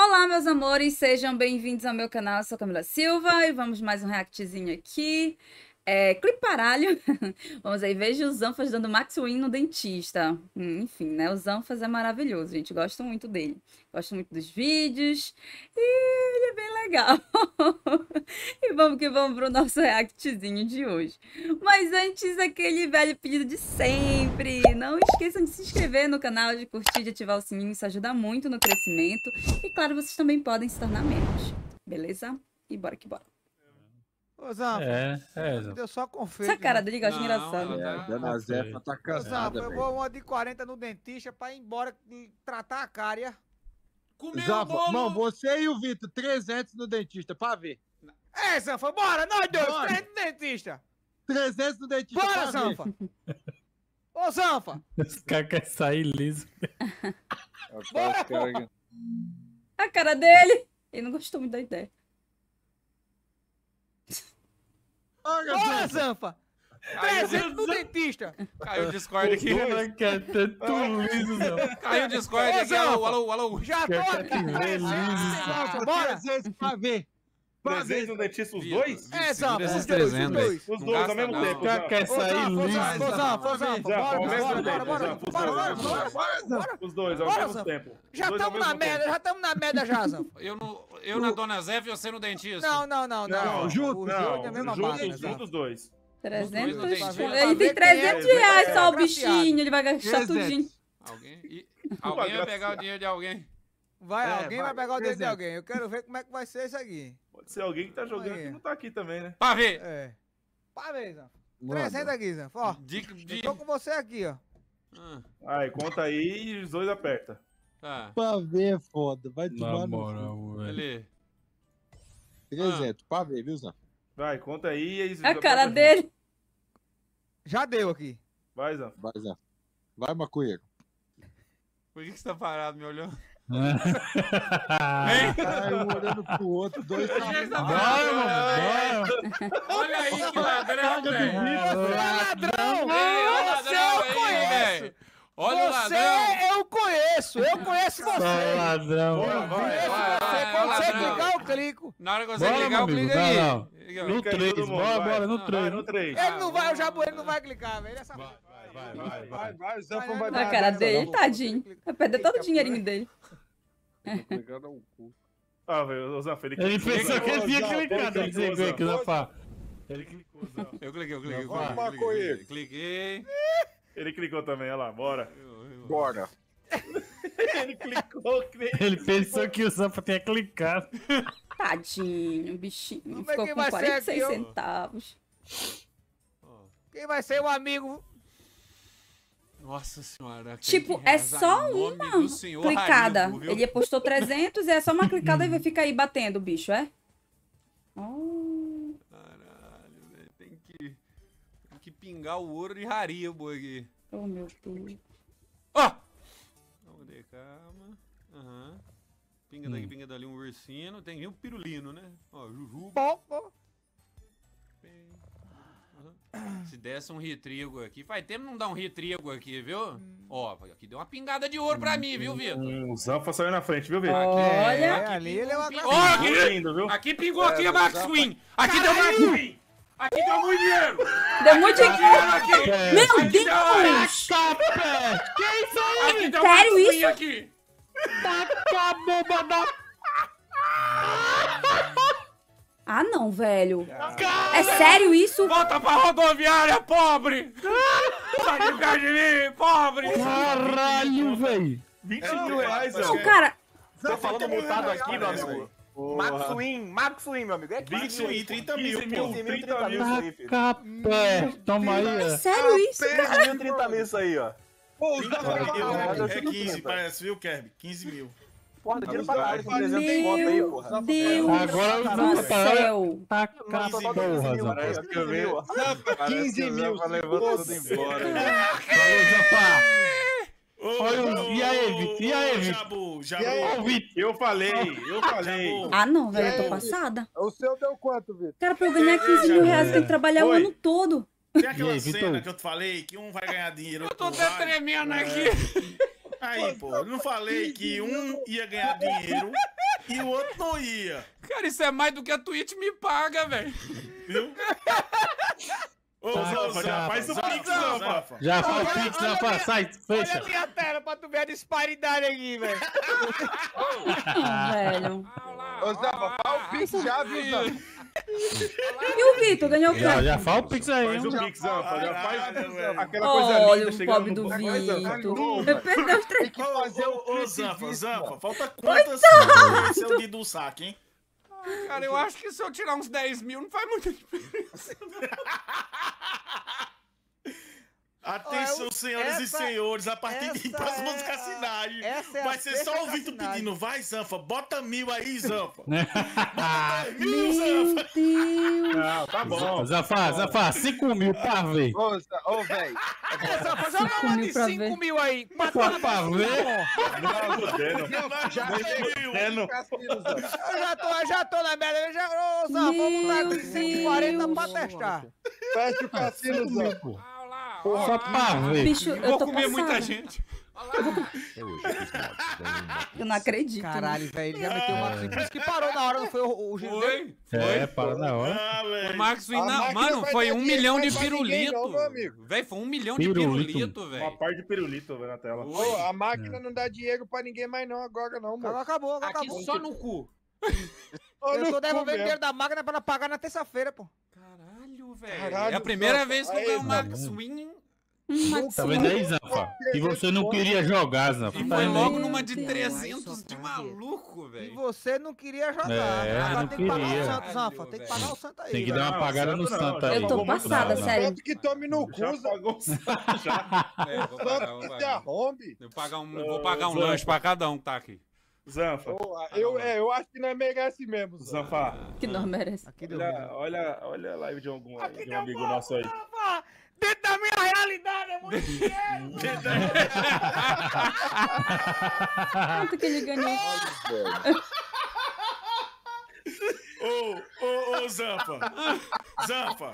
Olá, meus amores, sejam bem-vindos ao meu canal. Eu sou Camila Silva e vamos mais um reactzinho aqui. Cliparalho. Vamos aí, veja os Zanfas dando Max Win no dentista. Enfim, né? O Zanfas é maravilhoso, gente. Gosto muito dele. Gosto muito dos vídeos. E ele é bem legal. E vamos que vamos pro nosso reactzinho de hoje. Mas antes, aquele velho pedido de sempre. Não esqueçam de se inscrever no canal, de curtir, de ativar o sininho. Isso ajuda muito no crescimento. E claro, vocês também podem se tornar membros. Beleza? E bora que bora. Ô, Zanfa, deu só confeito. Essa cara dele, eu acho engraçado. Dona Zefa tá cansada, Eu velho. vou uma de 40 no dentista pra ir embora tratar a cárie. Zanfa, não, você e o Vitor, 300 no dentista, pra ver. Zanfa, bora, nós dois, Bora. 300 no dentista. 300 no dentista, Bora, pra ver. Zanfa. Ô, Zanfa. Os caras querem sair liso. Bora, porra. A cara dele. Ele não gostou muito da ideia. Bora, Zanfa. 300 no dentista. Caiu o Discord aqui. O cara quer tanto liso, não. Caiu o Discord Ô, aqui. Zanfa. Alô. Já tô aqui. que ver 300, liso, Zanfa, bora. 300 pra ver. Pra 300 ver. no dentista, os dois? Zanfa, Esses os dois, 300. os Os Não dois gasta ao mesmo não. tempo. O cara quer sair liso. Zanfa, bora. Os dois ao Bora, mesmo Zanfa. tempo. Já Os dois ao estamos na mesmo merda, tempo. já estamos na merda já, Zanfa. Eu na Dona Zé e você no dentista. Não. Não, junto, Os dois é a mesma base, Juntos, Zanfa. os dois. 300. Não tem. Ele tem 300 reais só, o bichinho. Ele vai gastar 300. tudinho. Alguém vai pegar o dinheiro de alguém. Alguém vai pegar o dedo de 300. alguém. Eu quero ver como é que vai ser isso aqui. Pode ser alguém que tá jogando Aí. que não tá aqui também, né? Pra ver. Pra ver, Zanfa. Manda. 300 aqui, Zanfa. Ó, eu tô com você aqui, ó. Aí, conta aí e os dois aperta. Tá. Pra ver, foda. Vai Na tomar no moral, velho. Ali. 300, pra ver, viu, Zanfa? Vai, conta aí e aí... A cara dele. Já deu aqui. Vai, Zan. Vai, Zanfa. Vai, maconheiro. Por que você tá parado me olhando? Ai, um olhando pro outro, dois Por que você tá tamanhos. parado? Bora, Olha aí que ladrão, velho. Ladrão! Você eu conheço! Olha o ladrão. Eu conheço Só você! ladrão. Quando você clicar, eu clico. Na hora que você Bora, ligar, meu eu amigo. clico aí. Não. Liga aí. No Clica aí, 3, todo mundo, bora, vai. bora, no Vai, 3. no 3. Ele não vai, o Jabu, ele não vai clicar, velho. Essa... Vai, Zanfa vai A dar. cara dele, tadinho. Vai perder todo o dinheirinho dele. Ah, velho, o Zan, ele Ele clicou, pensou Zan. que ele tinha Zan, clicado. Ele clicou, desligou Zan. aqui na pá. Ele clicou, Zan. Eu cliquei. Vai, maconheiro. Cliquei. Ele clicou também, olha lá, bora. Bora. Ele clicou, Ele pensou que o Zanfa tinha clicado. Tadinho, o bichinho. Como é Ficou que com vai ser 46 aqui, ó? centavos. Quem vai ser o amigo? Nossa senhora. Tipo, tem que é rezar só em nome uma do Senhor clicada. Haribo, viu? Ele apostou 300 e é só uma clicada e fica aí batendo o bicho, é? Oh, Caralho, velho. Tem que pingar o ouro de Haribo aqui. oh meu Deus. Ó! Vamos de calma. Aham. Pinga daqui, pinga dali um ursino. Tem que vir um pirulino, né? Ó, jujuba. Pô. Aham. Se desse um retrigo aqui. Faz tempo que não dá um retrigo aqui, viu? Ó, aqui deu uma pingada de ouro pra mim, viu, Vitor? O Zanfa saiu na frente, viu, Vitor? Olha, Ali ele é uma Ó, aqui! Lindo, viu? Aqui pingou aqui a Max Win! Aqui deu Max Win! Aqui deu muito dinheiro! deu muito dinheiro. Aqui! Meu Aqui deu Deus! Que isso aí? Aqui deu Sério Max Win isso? aqui! Taca a bomba da Ah, não, velho. É sério isso? Volta pra rodoviária, pobre! Sai de perto de mim, pobre! caralho, velho. 20 mil reais, Não, Zan. cara. Tô falando mutado aqui, meu velho. amigo. Max Win, meu amigo. É 20 mil, 30 mil, 15 mil, 30 mil. isso aí, filho. Taca perto. Toma aí, É ó. sério isso? 15 mil, 30 mil isso aí, ó. Pô, o Zanfa É 15, parece, viu, Kerb? 15 mil. Porra, dá dinheiro pra caralho, com 300 tem conta aí, Meu porra. Deus Agora o do Zanfa tá... céu. Taca a Total porra, 15 mil, Zanfa. parece que eu vi. Zanfa, 15 mil. Levou tudo embora. Falou, Zanfa. Olha, e aí, Vitor? E aí, Vitor? Jabu, E aí? Ó, o Vitor. Eu falei. Jabu. Ah, não, velho, eu tô E aí? passada. O seu deu quanto, Vitor? Cara, pra eu ganhar 15 mil reais, eu tenho que trabalhar o Oi. ano todo. Tem aquela E aí, Vitor? cena que eu te falei que um vai ganhar dinheiro. Eu tô outro até vai. tremendo aqui! Aí, pô, eu não falei que um ia ganhar dinheiro e o outro não ia. Cara, isso é mais do que a Twitch me paga, velho. Viu? Ô, Zanfa, já faz o pix, Zanfa. Já faz o pix, Zanfa, sai, fecha. Olha a minha tela pra tu ver a disparidade aqui, velho. Velho. Ô, Zanfa, fala o Pix já, viu, Zanfa? E o Vitor ganhou o quê? Já faz o pix aí. Faz o hein? pix, Zanfa. Já faz Caralho, velho. aquela coisa Olha linda o chegando pobre no do bolso. Vitor. Ele perdeu os 3. Tem que fazer o Ô, clipe Zanfa, disso, Zanfa, mano. falta quantas? Esse é o dia do saque, hein? Cara, eu acho que se eu tirar uns 10 mil não faz muita diferença. Atenção, senhoras e essa- senhores, a partir de essa próximas é a- cassinagem. essa é a Vai ser só sexta o Vitor cassinagem. pedindo, vai, Zanfa, bota 1000 aí, Zanfa. Meu Deus. Não, tá bom. Zanfa, 5 mil pra ver. Ô, velho. Zanfa, joga 5 uma mil de pra 5 ver. mil aí. Pra ver. Não, fudendo. Já Fudendo. Eu já tô na merda. Ô, Zanfa, vamos botar Meu 140 pra Deus. testar. Fecha o cassino, Zanfa. Só pra ver. Bicho, eu Vou tô comer muita passada. gente. Eu não acredito. Caralho, velho, ele já meteu o Max Win. Por isso que parou na hora, não foi o giro dele? Foi? É, para na hora. Ah, O velho. Max Win, A não, máquina mano, vai foi dar 1 dinheiro, milhão de não vai pra ninguém não, meu amigo. pirulito. Véi, foi 1 milhão de Pirulito. pirulito, Uma velho. parte de pirulito na tela. Ô, a máquina não dá dinheiro pra ninguém mais não agora não, mano. Acabou. Aqui só no cu. Eu tô devolvendo o dinheiro da máquina pra ela pagar na terça-feira, pô. Caralho, velho. Caralho, É a primeira Zanfa. vez que eu Aí, ganho Zanfa. Max Win. Tá vendo aí, Zanfa? E você não queria jogar, Zanfa. E Tá foi vendo aí? logo numa de Deus. 300 de maluco, E velho. você não queria jogar. É, Agora não tem que pagar o queria. Santo, Zanfa. Tem que pagar o Santo aí. Tem que velho. dar uma apagada no Santo Santo não, aí. Eu tô Não, passada, não. sério. Tanto que tome no Já cu, Zanfa. pagou o santo, já. É, vou Tanto que se arrombe. Vou pagar um lanche pra cada um que tá aqui. Zanfa. Ô, eu acho que nós merece mesmo, Zanfa. Zanfa. Que não merece. Aqui deu. Olha a live de um amigo nosso aí. Dentro da minha realidade é muito dinheiro. Quanto que ele ganhou? Ô, Zanfa. Zanfa.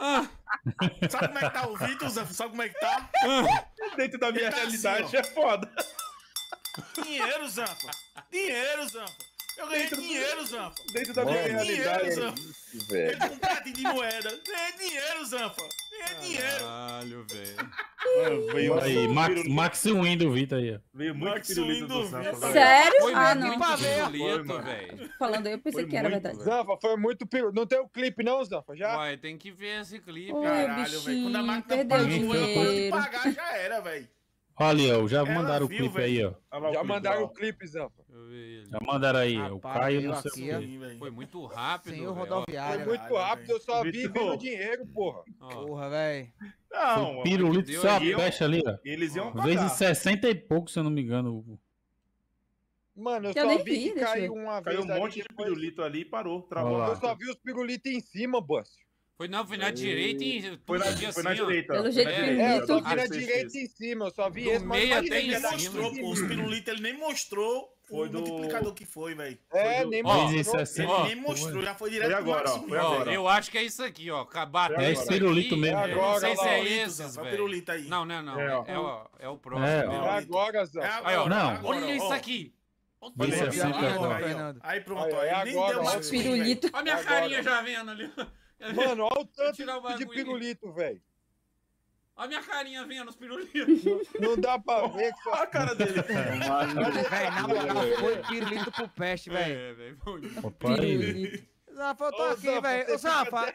Sabe como é que tá o Vitor, Zanfa? Sabe como é que tá? Dentro da minha Ele tá assim, realidade ó. é foda. Dinheiro, Zanfa. Dinheiro, Zanfa. Eu ganhei dinheiro, Zanfa. Dentro da minha Dinheiro, realidade. Zanfa. velho. Um pratinho de moeda. Ganhei dinheiro, Zanfa. Ganhei dinheiro. Caralho, velho. Mano, veio Aí, Max Win do Vitor aí, ó. Veio muito Max pirulito do Windows, Zanfa. velho. velho. Sério? Foi Ah, muito não. pirulito, mano. velho. Falando aí, eu pensei Foi que era muito, verdade. velho. Zanfa, foi muito peru. Não tem o clipe não, Zanfa? Já? Uai, tem que ver esse clipe. Oi, Caralho, velho. bichinho, Quando a máquina perdeu pagou, eu pode dinheiro. pagar, já era, velho. Olha, ó, já Ela mandaram o viu, clipe aí, ó. Olha lá o Já clipe, mandaram ó. o clipe, Zanfa. Deixa eu ver ele. Já mandaram aí. O Rapaz, Caio eu não sei o aqui, quê. ó. Sim, velho. Foi muito rápido, Senhor velho. Foi rodoviário. muito Caralho, rápido, eu só vi Vitor. vindo dinheiro, porra. Ó, Porra, velho. Não, Foi mano. pirulito Deu só a aí, ó. peste ali, ó. Eles iam pagar. Vezes 60 e pouco, se eu não me engano. Mano, eu Eu só nem vi vi, que deixa eu caiu ver. uma Caiu vez um ali, monte de depois- pirulito ali e parou. Travou Olha lá. lá. Eu só vi os pirulitos em cima, boss. foi na direita e Foi na, tudo foi assim, na ó. direita. Pelo Foi jeito na que direita, É, eu Pirulito. só ó, vi na 16. direita em cima, eu só vi Do esse, mas meio imagina até em que Ele era nem cima. mostrou, pô. Os pirulitos, ele nem mostrou Foi o do- multiplicador que foi, velho. É, Foi do- nem Ó, mostrou. Vezes 60. Ele nem mostrou, já foi direto Foi agora, pro ó, Max foi Win. Ó, agora. eu acho que é isso aqui, ó. Bateu É isso esse pirulito aqui, mesmo. Eu não sei Agora, se é Pirulito, esses, Zanfa, velho. pirulito aí. Não, não. É, ó. É o próximo. É, ó. É agora, Zanfa. Aí, ó. Não. Olha isso aqui. Vezes Olha aí, 60 ó. agora. Aí, ó. Fernando. Aí pronto, Aí, ó. é Ele nem agora, deu ó, Max Win, velho. Pirulito. Olha a minha Agora. carinha já vendo ali. Mano, olha o tanto tirar o de bagulho. pirulito, velho. Olha a minha carinha vendo os pirulitos. Não dá pra ver que Olha só... a cara dele. Velho, na moral, foi pirulito pro peste, velho. É, velho. foi- Opa, aí. Pirulito. Zanfa, eu tô Ô, aqui, Zanfa, velho. você Ô, Zanfa,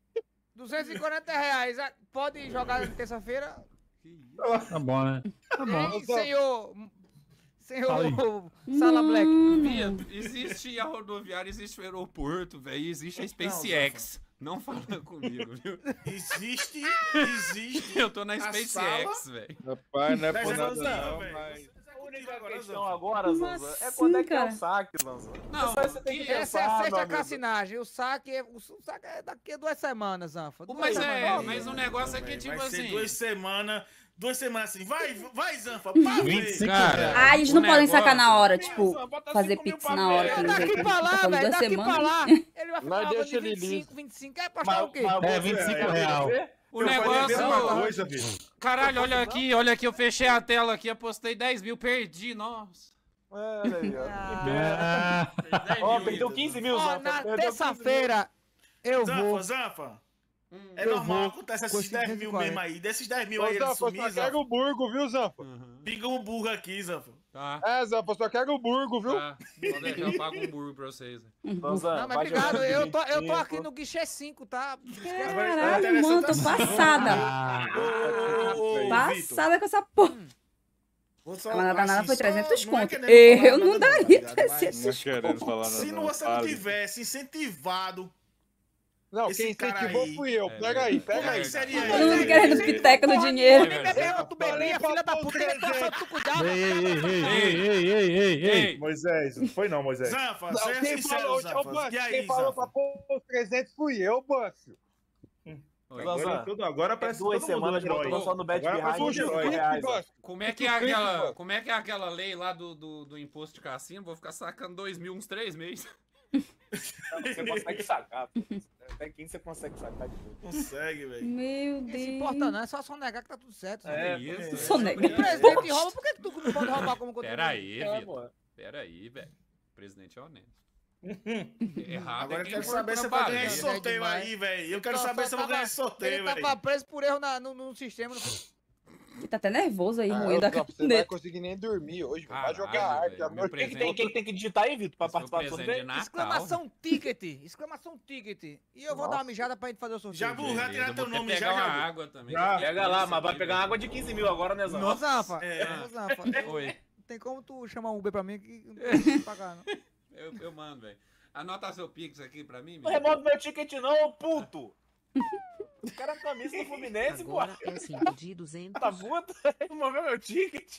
R$240. Pode jogar na terça-feira? Tá bom, né? Tá bom. Hein, senhor... Fala Senhor Sala Black. Viado, existe a rodoviária, existe o aeroporto, velho. Existe a SpaceX. Não fala comigo, viu? Existe. Eu tô na A SpaceX, velho. Rapaz, não é Dez por nada anos não, não, velho. mas... A única Agora, questão Zanfa. agora, Como Zanza, é assim, quando é que é cara? o saque, Zanza. Não, Só você tem que que- Essa é a pensar, meu sexta amigo. cassinagem. O saque é daqui a 2 semanas, Zanfa. Mas mas o negócio é que, tipo Vai ser assim. 2 semanas. 2 semanas assim. Vai, Zanfa. Pra ver. 25 Cara, reais. Ah, eles o não podem negócio- sacar na hora, tipo, Bota fazer 5 mil pix pra na hora. ver. pelo jeito. Daqui pra Tá lá, falando velho. 2 Daqui pra semanas. lá. Ele vai Nós ficar deixa de ele 25, 25. É pra achar o quê? É, 25 real. O Eu faria a mesma negócio. coisa, bicho. Caralho, olha aqui, eu fechei a tela aqui, apostei 10 mil, perdi, nossa. Olha aí, ó. Ah, Ó, perdeu 15 mil, Ó, Zanfa. na Perdeu 15 terça-feira eu vou. Zanfa. É Eu normal, vou acontece com esses 10 mil 540. mesmo aí. Desses 10 mil Ô, aí, ele Zanfa, eu sumir, só quero Zanfa. o burgo, viu, Zanfa? Uhum. Pinga um burro aqui, Zanfa. Tá, É, Zanfa, eu só quero o burgo, viu? tá. Pode deixar, eu pago um burro pra vocês. Então, Zan, Não, mas vai obrigado, jogando eu tô aqui 25. no guichê 5, tá? Caralho, mano, tô passada. ah, Ô, Vitor. Passada com essa porra. Vou só- A manada danada assim, foi só- 300 não é conto. querendo Eu falar não nada tá daria ligado? Mas 300 querendo falar Se nada, você não fale. tivesse incentivado, Não, Esse quem cara incentivou aí- fui eu. É Pega aí, verdade. pega como é aí. que seria Todo isso? mundo querendo piteca no dinheiro. Tu bebia, filha da puta, ele tá só tu cuidava. ei, ei. Moisés, não foi não, Moisés. Zanfa, Não, seja quem sincero, falou, ô, Zanfa. Banco, E aí, quem falou Zanfa? pra pôr os 300 fui eu, Banco. Agora parece que Duas todo mundo semanas é botou herói. só no Bet Agora Behind parece um herói. R$2. Como é que é aquela, como é que é aquela lei lá do imposto de cassino? Vou ficar sacando 2 mil uns 3 meses. Você consegue sacar. Pô. Até 15 você consegue sacar de novo. Consegue, velho. Meu Não se Deus. importa não, é só sonegar que tá tudo certo. É, isso. Sonegar. O presidente rouba, por que tu não pode roubar como contribuinte? Pera aí, É, Vitor. pô. Pera aí, velho. O presidente é honesto. Errado Agora é eu quem quero for saber pra se você vai ganhar baleia. esse sorteio demais. aí, velho. Eu quero Só- saber só se eu vou ganhar esse sorteio, Ele velho. tava preso por erro no sistema. Tá até nervoso aí, Ah, moendo a Zanfa, você não vai caneta. conseguir nem dormir hoje, vai Caralho, jogar arte, velho, amor meu de Quem presente- que tem que digitar aí, Vitor, pra Esse foi o participar do presente sorteio? de Natal. Exclamação ticket. Exclamação ticket. E eu vou dar uma mijada pra gente fazer o sorteio. Já vou já tirar Eu teu vou até nome pegar já, uma já. água também. Já. Pega lá, mas vai pegar uma água de 15 mil agora, né, Zan? Ô, Zanfa. É. Ô, Zanfa. Oi, Tem como tu chamar um Uber pra mim que não tem que pagar, não? eu mando, velho. Anota seu Pix aqui pra mim, Não menino. remove meu ticket não, ô puto! O cara é camisa do Fluminense, pô. Agora é 5 de 200. Tá puto? Removeu meu ticket.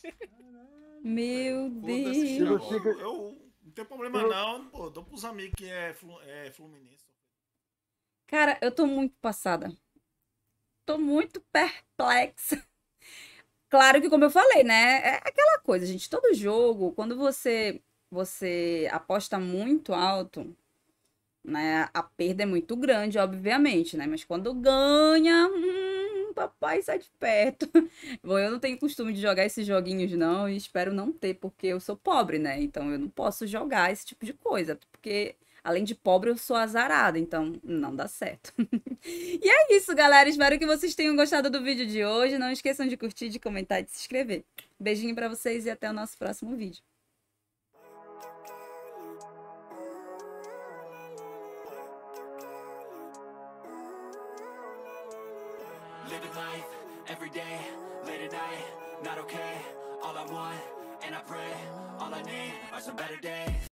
Meu Foda-se, Deus. tchau. Eu não tem problema não, pô. Dou pros amigos que é Fluminense. Cara, eu tô muito passada. Tô muito perplexa. Claro que, como eu falei, né? É aquela coisa, gente. Todo jogo, quando você aposta muito alto, né? A perda é muito grande, obviamente, né? Mas quando ganha, papai sai de perto. Bom, eu não tenho costume de jogar esses joguinhos, não, e espero não ter, porque eu sou pobre, né? Então eu não posso jogar esse tipo de coisa, porque além de pobre, eu sou azarada, então não dá certo. E é isso, galera. Espero que vocês tenham gostado do vídeo de hoje. Não esqueçam de curtir, de comentar e de se inscrever. Beijinho pra vocês e até o nosso próximo vídeo. Living life, every day, late at night, not okay. All I want, and I pray, all I need are some better days.